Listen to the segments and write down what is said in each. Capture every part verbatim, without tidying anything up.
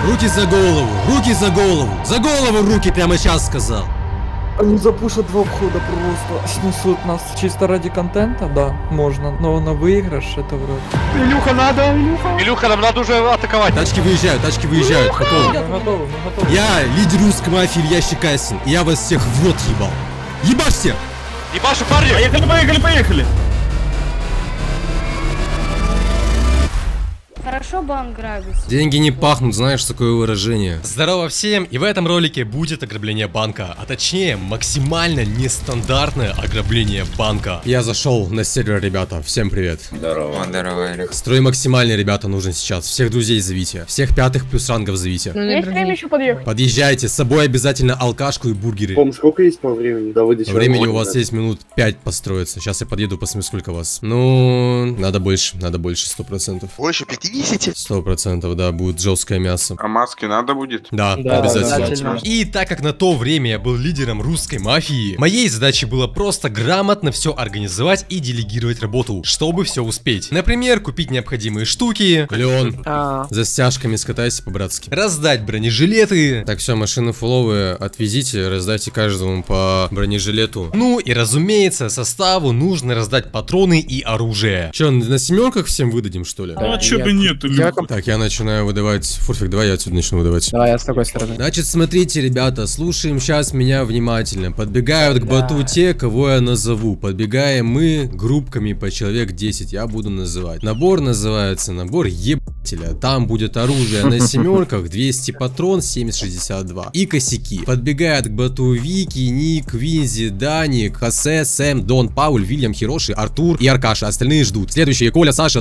Руки за голову, руки за голову, за голову руки прямо сейчас сказал. Они запушат два входа просто, снесут нас чисто ради контента, да, можно, но на выигрыш это вроде. Илюха, надо, Илюха. Илюха, нам надо уже атаковать. Тачки выезжают, тачки выезжают, готовы. Мы готовы, мы готовы. Я лидер русской мафии Илья Щекасин, и я вас всех в рот ебал. Ебашьте! Ебашу, парни! Поехали, поехали, поехали! Хорошо банк грабить. Деньги не пахнут, знаешь такое выражение. Здорово всем, и в этом ролике будет ограбление банка, а точнее максимально нестандартное ограбление банка. Я зашел на сервер, ребята, всем привет. Здорово. Здорово, Эрик. Строй максимальный, ребята, нужен сейчас. Всех друзей зовите, всех пятых плюс рангов зовите. Ну, есть время еще подъехать. Подъезжайте, с собой обязательно алкашку и бургеры. Пом, сколько есть по времени? Да, вы Времени у вас есть минут пять построиться. Сейчас я подъеду, посмотрю, сколько вас. Ну, надо больше, надо больше, сто процентов. Больше пятидесяти? Сто процентов, да, будет жесткое мясо. А маски надо будет? Да, Да, обязательно. обязательно. И так как на то время я был лидером русской мафии, моей задачей было просто грамотно все организовать и делегировать работу, чтобы все успеть. Например, купить необходимые штуки, Леон, А, за стяжками скатайся по-братски. Раздать бронежилеты. Так, все, машины фуловые отвезите, раздайте каждому по бронежилету. Ну и разумеется, составу нужно раздать патроны и оружие. Че, на семерках всем выдадим, что ли? Ну а чё бы нет, Илюха? Так, я начинаю выдавать. Фурфик, давай я отсюда начну выдавать. давай я с такой стороны. Значит, смотрите, ребята, слушаем сейчас меня внимательно. Подбегают к боту те, кого я назову. Подбегаем мы группками по человек десять, я буду называть. Набор называется набор ебателя. Там будет оружие на семерках, двести патрон, семьдесят шестьдесят два. И косяки. Подбегают к боту Вики, Ник, Винзи, Дани, Хосе, Сэм, Дон, Пауль, Вильям, Хироши, Артур и Аркаша. Остальные ждут. Следующие: Коля, Саша,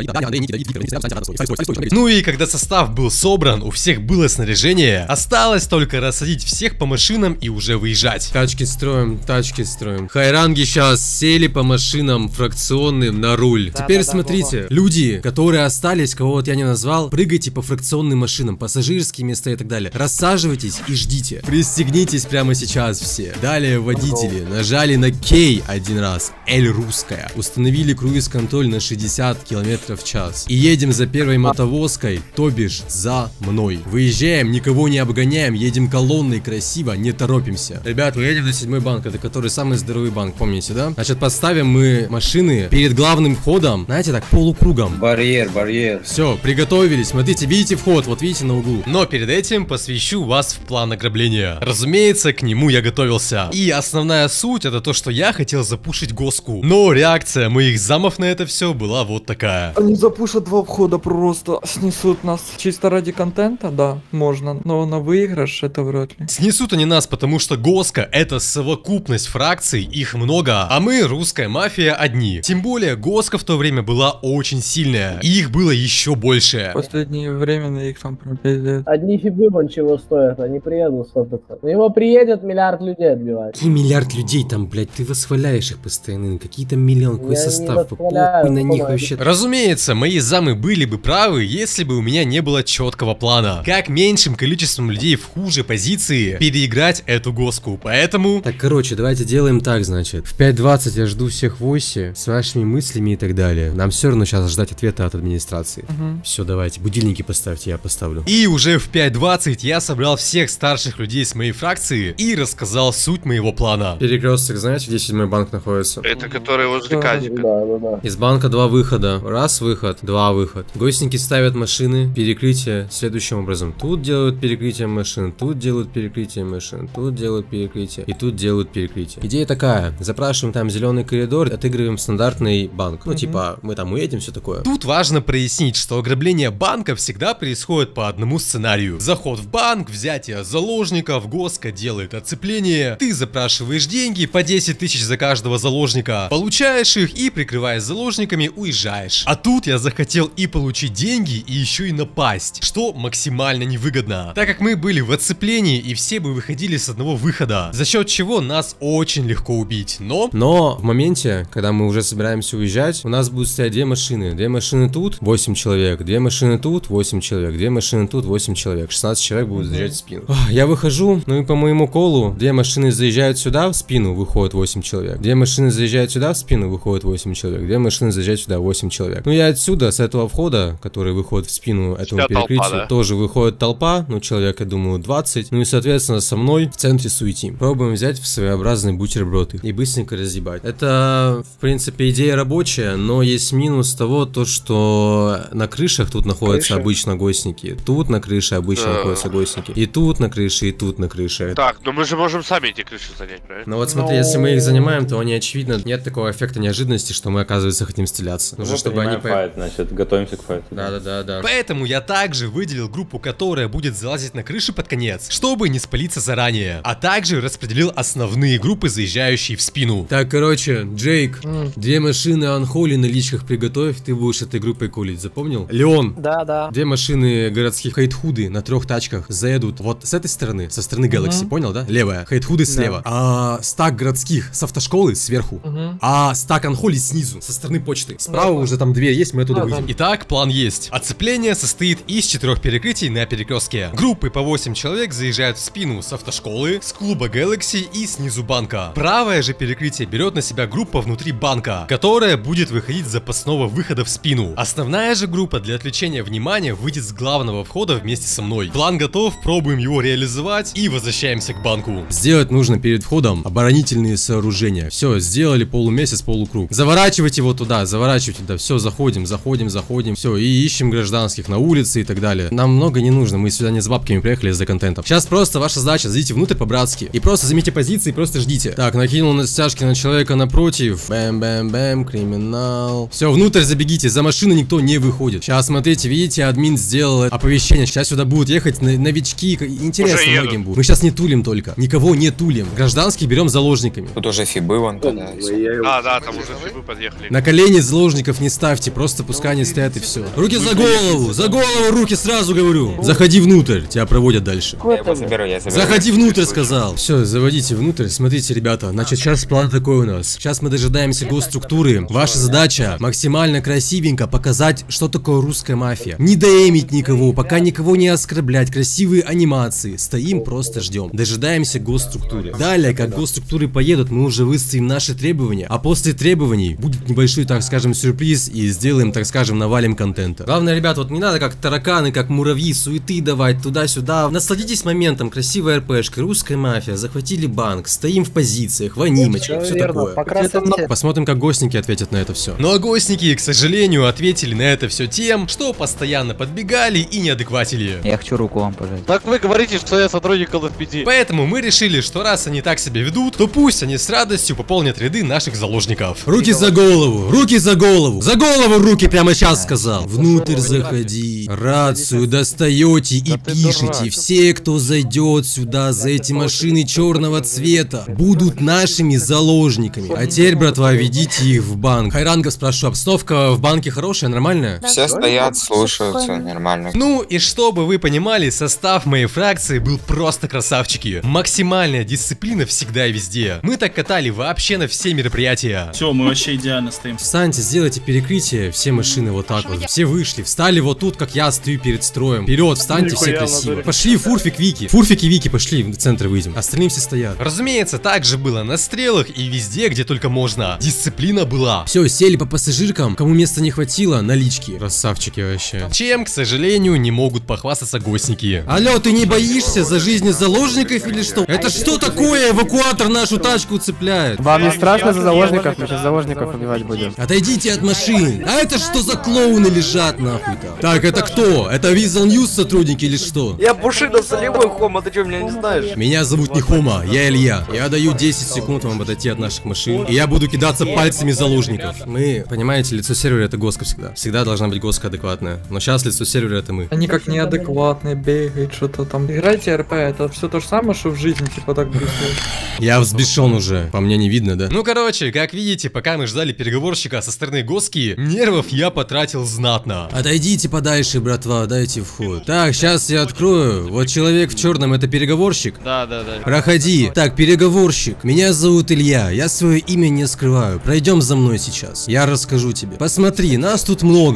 ну и когда состав был собран, у всех было снаряжение, осталось только рассадить всех по машинам и уже выезжать. Тачки строим, тачки строим. Хайранги сейчас сели по машинам фракционным на руль. Да, Теперь да, да, смотрите, люди, которые остались, кого вот я не назвал, прыгайте по фракционным машинам, пассажирские места и так далее. Рассаживайтесь и ждите. Пристегнитесь прямо сейчас все. Далее водители нажали на Кей один раз, L русская. Установили круиз-контроль на шестьдесят километров в час. И едем за первой мотовозкой, то бишь за мной. Выезжаем, никого не обгоняем, едем колонной красиво, не торопимся. Ребят, мы едем на седьмой банк, это который самый здоровый банк, помните, да? Значит, поставим мы машины перед главным входом, знаете, так полукругом. Барьер, барьер. Все, приготовились, смотрите, видите вход, вот видите на углу. Но перед этим посвящу вас в план ограбления. Разумеется, к нему я готовился. И основная суть это то, что я хотел запушить госку. Но реакция моих замов на это все была вот такая. Они запушат два входа просто, снесут нас чисто ради контента, да, можно, но на выигрыш это вряд ли. Снесут они нас, потому что Госка это совокупность фракций, их много, а мы, русская мафия, одни. Тем более Госка в то время была очень сильная, и их было еще больше. Последнее время их там пропиздят. Одни фибы вон чего стоят, они приедут сто процентов. На него приедет миллиард людей отбивать. Какие миллиард людей там, блядь, ты восхваляешь их постоянно, какие-то миллион, какой Я не состав, похуй восхваляю, на них похуй. вообще. Разумеется, мои замы были бы правы, если бы у меня не было четкого плана. Как меньшим количеством людей в хуже позиции переиграть эту Госку, поэтому... Так, короче, давайте делаем так, значит. В пять двадцать я жду всех в оси с вашими мыслями и так далее. Нам все равно сейчас ждать ответа от администрации. Угу. Все, давайте, будильники поставьте, я поставлю. И уже в пять двадцать я собрал всех старших людей с моей фракции и рассказал суть моего плана. Перекресток, знаете, где седьмой банк находится? Это который возле Да, Казика. Да, да, да. Из банка два выхода. Раз выход, два выход. Гостники ставят машины, перекрытие следующим образом. Тут делают перекрытие машин, тут делают перекрытие машин, тут делают перекрытие и тут делают перекрытие. Идея такая. Запрашиваем там зеленый коридор, отыгрываем стандартный банк. Ну, Мгм. типа, мы там уедем, все такое. Тут важно прояснить, что ограбление банка всегда происходит по одному сценарию. Заход в банк, взятие заложников, Госка делает оцепление, ты запрашиваешь деньги по десять тысяч за каждого заложника, получаешь их и, прикрываясь заложниками, уезжаешь. А тут я захотел и получить деньги, и еще и напасть, что максимально невыгодно, так как мы были в оцеплении и все бы выходили с одного выхода, за счет чего нас очень легко убить. Но... Но в моменте, когда мы уже собираемся уезжать, у нас будут стоять две машины. Две машины тут, восемь человек, человек. Две машины тут, восемь человек. Две машины тут, восемь человек. шестнадцать человек будут заезжать в спину. Я выхожу, ну и по моему колу, две машины заезжают сюда, в спину выходит восемь человек. Две машины заезжают сюда, в спину выходит восемь человек. Две машины заезжают сюда, восемь человек. Ну и отсюда, с этого входа, который выходит в спину этому перекрытию, толпа, да? Тоже выходит толпа, ну человек, я думаю, двадцать. Ну и соответственно со мной в центре суетим. Пробуем взять в своеобразный бутерброд и быстренько разъебать. Это, в принципе, идея рабочая, но есть минус того, то что на крышах тут находятся Крыша? обычно гостники. Тут на крыше обычно да. находятся гостники. И тут на крыше, и тут на крыше. Так, но мы же можем сами эти крыши занять, правильно? Ну вот смотри, но... если мы их занимаем, то они очевидно, нет такого эффекта неожиданности, что мы, оказывается, хотим стреляться. Нужно, мы чтобы они... Файт, значит, готовимся к файту. Да-да-да. Поэтому я также выделил группу, которая будет залазить на крыши под конец, чтобы не спалиться заранее. А также распределил основные группы, заезжающие в спину. Так, короче, Джейк, mm. две машины Анхоли на личках приготовь, ты будешь этой группой кулить, запомнил? Леон, да, да. Две машины городских хейтхуды на трех тачках заедут вот с этой стороны, со стороны Galaxy, mm-hmm. понял, да? Левая, хейтхуды слева. Да. А стак городских с автошколы сверху, mm-hmm. а стак Анхоли снизу, со стороны почты. Справа mm-hmm. уже там две есть, мы оттуда mm-hmm. выйдем. Итак, план есть. Оцепление состоит из четырех перекрытий на перекрестке. Группы по восемь человек заезжают в спину с автошколы, с клуба Galaxy и снизу банка. Правое же перекрытие берет на себя группа внутри банка, которая будет выходить с запасного выхода в спину. Основная же группа для отвлечения внимания выйдет с главного входа вместе со мной. План готов, пробуем его реализовать и возвращаемся к банку. Сделать нужно перед входом оборонительные сооружения. Все, сделали полумесяц, полукруг. Заворачивать его туда, заворачивать туда. Все, заходим, заходим, заходим. Все, и ищем гражданских на улице и так далее. Нам много не нужно, мы сюда не с бабками приехали за контентом. Сейчас просто ваша задача, зайдите внутрь по-братски и просто займите позиции, просто ждите. Так, накинул на стяжки на человека напротив. Бэм-бэм-бэм, криминал. Все, внутрь забегите, за машины никто не выходит. Сейчас, смотрите, видите, админ сделал оповещение. Сейчас сюда будут ехать новички. Интересно многим будет. Мы сейчас не тулим только. Никого не тулим. Гражданских берем заложниками. Тут уже фибы вон туда. А, да, там уже фибы подъехали. На колени заложников не ставьте, просто пускай они стоят и все. Руки за голову, за голову руки, сразу говорю. Заходи внутрь, тебя проводят дальше. Я его заберу, я заберу. Заходи внутрь, сказал. Все, заводите внутрь. Смотрите, ребята, значит, сейчас план такой у нас. Сейчас мы дожидаемся госструктуры. Ваша задача максимально красивенько показать, что такое русская мафия. Не доэмить никого, пока никого не оскорблять. Красивые анимации. Стоим, просто ждем. Дожидаемся госструктуры. Далее, как госструктуры поедут, мы уже выставим наши требования. А после требований будет небольшой, так скажем, сюрприз. И сделаем, так скажем, навалим контента. Главное, ребят, вот не надо как тараканы, как муравьи, суеты давать туда-сюда. Насладитесь моментом. Красивая РПшка, русская мафия. Захватили банк. Стоим в позициях. Ванимочка. Все такое. Посмотрим, как гостники ответят на это все. Ну а гостники, к сожалению, ответили на это все тем, что постоянно подбегали и неадекватили. Я хочу руку вам пожать. Так вы говорите, что я сотрудник Call of Duty. Поэтому мы решили, что раз они так себя ведут, то пусть они с радостью пополнят ряды наших заложников. Руки за голову, руки за голову, за голову руки прямо сейчас сказал. Внутрь заходи, рацию достаете и пишите. Все, кто зайдет сюда за эти машины черного цвета, будут нашими заложниками. А теперь, братва, ведите их в банк. Хайранга спрошу, обстановка в банке хорошая, нормальная? Все стоят, слушаются, нормально. Ну и чтобы вы понимали, состав моей фракции был просто красавчики. Максимальная дисциплина всегда и везде. Мы так катали вообще на все мероприятия. Все, мы вообще идеально стоим. Встаньте, сделайте перекрытие, все машины вот так вот. Все вышли, встали вот тут, как я стою перед строем. Вперед, встаньте все красиво. Пошли, Фурфик, Вики. Фурфик и Вики, пошли в центр выйдем. Остальные все стоят. Разумеется, также было на стрелах и везде, где только можно. Дисциплина была. Все, сели по пассажиркам. Кому места не хватило, налички. Красавчики вообще. Чем, к сожалению, не могут похвастаться гостники. Алло, ты не боишься за жизни заложников или что? Это что такое? Эвакуатор нашу тачку цепляет. Вам не страшно за заложников? Мы сейчас заложников убивать будем. Отойдите от машин. А это что за клоуны лежат нахуй там? Так, это кто? Это Визел Ньюс сотрудники или что? Я Бушида солевой, Хома, ты что, меня не знаешь? Меня зовут не Хома, я Илья. Я даю десять секунд вам отойти от наших машин, и я буду кидаться пальцами заложников. Мы, понимаете, лицо сервера это госка всегда. Всегда должна быть госка адекватная. Но сейчас лицо сервера это мы. Они как неадекватные, бегают, что-то там. Играйте РП, это все то же самое, что в жизни, типа так быстрее. Я взбешен уже, по мне не видно, да? Ну короче, как видите, пока мы ждали переговорщика со стороны госки, нервов я потратил знатно. Отойдите подальше, братва, дайте вход. Так, сейчас я открою. Вот человек в черном это переговорщик? Да, да, да. Проходи. Так, переговорщик. Меня зовут Илья. Я свое имя не скрываю. Пройдем за мной сейчас. Я расскажу тебе. Посмотри, нас тут много. Идем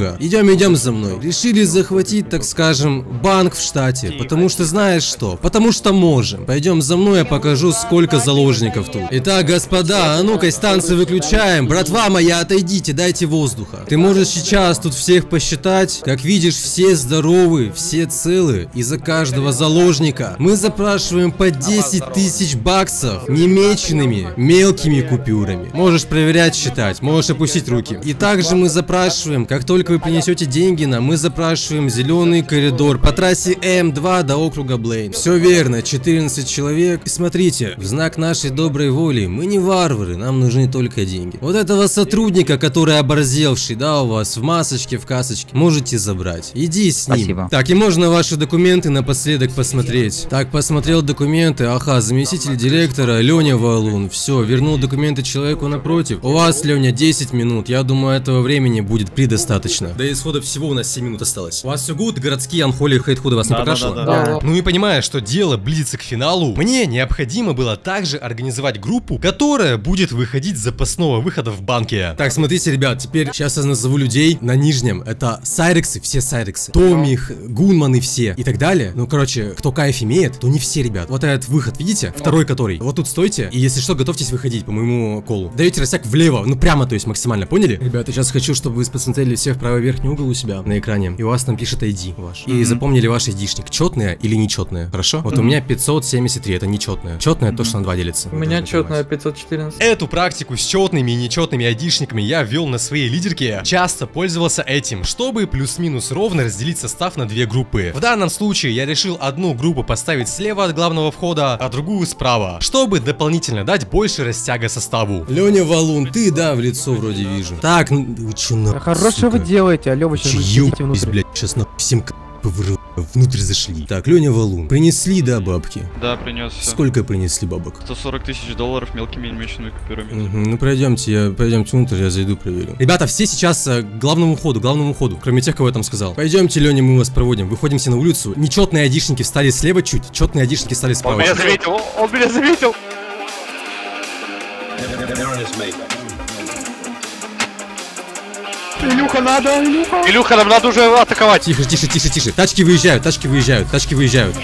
Идем, идем за мной. Решили захватить, так скажем, банк в штате. Потому что знаешь что? Потому что можем. Пойдем за мной, я покажу, сколько заложников тут. Итак, господа, а ну-ка, станции выключаем. Братва моя, отойдите, дайте воздуха. Ты можешь сейчас тут всех посчитать. Как видишь, все здоровы, все целы. И за каждого заложника мы запрашиваем по десять тысяч баксов немеченными мелкими купюрами. Можешь проверять, считать, можешь опустить руки. И также мы запрашиваем, как только вы принесете деньги нам, мы запрашиваем зеленый коридор по трассе М два до округа Блейн. Все верно, четырнадцать человек. И смотрите, в знак нашей доброй воли, мы не варвары, нам нужны только деньги. Вот этого сотрудника, который оборзевший, да, у вас в масочке, в касочке, можете забрать. Иди с ним. Спасибо. Так, и можно ваши документы напоследок посмотреть. Так, посмотрел документы, ага, заместитель директора Леня Валун. Все, вернул документы человеку напротив. У вас, Леня, десять минут. Я думаю, этого времени будет предостаточно. До исхода всего у нас семь минут осталось. У вас все гуд, городские анхоли хейтхуды вас не покашило? Да, да, да. Ну и понимая, что дело близится к финалу, мне необходимо было также организовать группу, которая будет выходить с запасного выхода в банке. Так, смотрите, ребят, теперь сейчас я назову людей на нижнем. Это сайрексы, все сайрексы. Томих, Гунманы все и так далее. Ну, короче, кто кайф имеет, то не все, ребят. Вот этот выход, видите? Второй который. Вот тут стойте, и если что, готовьтесь выходить по моему колу. Даете растяг влево, ну прямо, то есть максимально, поняли? Ребята, сейчас хочу, чтобы вы посмотрели все в правый верхний угол у себя на экране. И у вас там пишет ай ди ваш. И запомнили ваш айдишник. Четное или нечетное. Хорошо? Вот у меня пятьсот семьдесят три, это нечетное. Четное то, что на два делится. У меня четное пятьсот четырнадцать. Эту практику с четными и нечетными айдишниками я вел на своей лидерке. Часто пользовался этим, чтобы плюс-минус ровно разделить состав на две группы. В данном случае я решил одну группу поставить слева от главного входа, а другую справа, чтобы дополнительно дать больше растяга составу. Леня Валун, ты, да, в лицо вроде вижу. Так, ну вы че на... Хорошо вы делаете, алё, вы сейчас идите внутрь. Блядь, сейчас на всем внутрь зашли. Так, Леня Валун, принесли, да, бабки? Да, принес все. Сколько принесли бабок? сто сорок тысяч долларов мелкими немеченными купюрами. Угу, ну пройдемте, я пойдемте внутрь, я зайду, проверю. Ребята, все сейчас э, к главному входу, к главному входу, кроме тех, кого я там сказал. Пойдемте, Леня, мы вас проводим. Выходимся на улицу. Нечетные айдишники встали слева чуть, четные айдишники встали справа. Он меня заметил, он меня заметил. Илюха, надо, Илюха. Илюха, нам надо уже атаковать. Тише, тише, тише, тише. Тачки выезжают, тачки выезжают, тачки выезжают.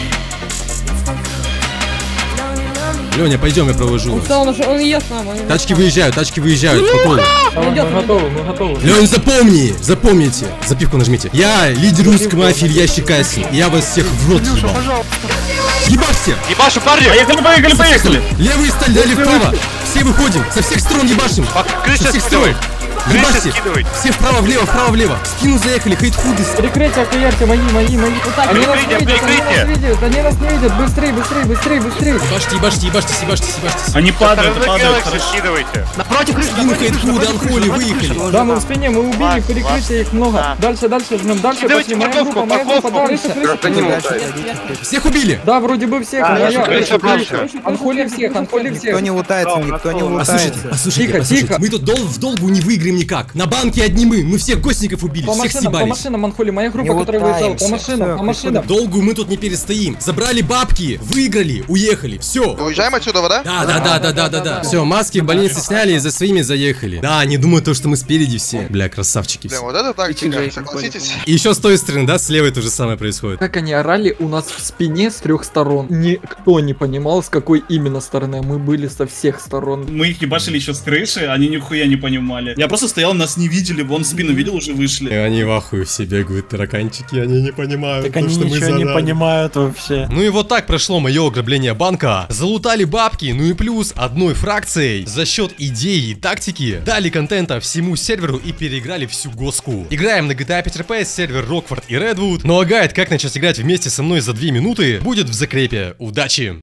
Леня, пойдем, я провожу вас. Он, он ест нам. Он... Тачки выезжают, тачки выезжают, по колу. Мы готовы, мы готовы. Лень, запомни, запомните. Запивку нажмите. Я лидер русской мафии Илья Щекасин. Я вас всех в рот ебал. Ебашьте! Ебашим, парни! Поехали, поехали, поехали! Левые стали, дали вправо. Все выходим, со всех сторон ебашим. Со всех сторон. Ебашьте! Все вправо, влево, вправо, влево. В спину заехали, хейтхуды. Прикрытие, КР, мои, мои, мои. Они нас видят, они нас видят, они нас видят. Быстрей, быстрей, быстрей, быстрей. Ебашьте, ебашьте, ебашьте, ебашьте, ебашьте. Они падают, падают. Скидывайте. Напротив, спину хейтхуды, анхоли, выехали. Да, мы в спине, мы убили, перекрытие их много. Дальше, дальше, жмем, дальше пошли. Моя группа, моя группа, дальше. Всех убили? Да, вроде бы всех. Анхоли всех, анхоли всех. Никто не лутается, никто не лутается. А слушайте, послушайте, мы тут в долгу не выиграем никак. На банке одни мы, мы всех гостников убили, всех съебались. По машинам, Анхоли, моя группа, которая выезжала, по машинам, по машинам. Долгу мы тут не перестоим. Забрали бабки, выиграли, уехали, все. Уезжаем отсюда, да? Да, да, да, да, да, да, да. Все, маски в больнице сняли и за своими заехали. Да, они думают то, что мы спереди все. Бля, красавчики все. Блин, вот это тактика, согласитесь? И еще с той стороны, да, с левой то же самое происходит. Как они орали у нас в спине с трех сторон. Никто не понимал, с какой именно стороны. Мы были со всех сторон. Мы их ебашили еще с крыши, они нихуя не понимали. Я просто стоял, нас не видели, вон спину видел, уже вышли. И они в ахуе все бегают, тараканчики, они не понимают. Так то, они что ничего мы не понимают вообще. Ну и вот так прошло мое ограбление банка. Залутали бабки, ну и плюс одной фракцией за счет идеи и тактики дали контента всему серверу и переиграли всю госку. Играем на джи ти эй пять эр пи, сервер Рокфорд и Редвуд. Ну а гайд, как начать играть вместе со мной за две минуты, будет в закрепе. Удачи!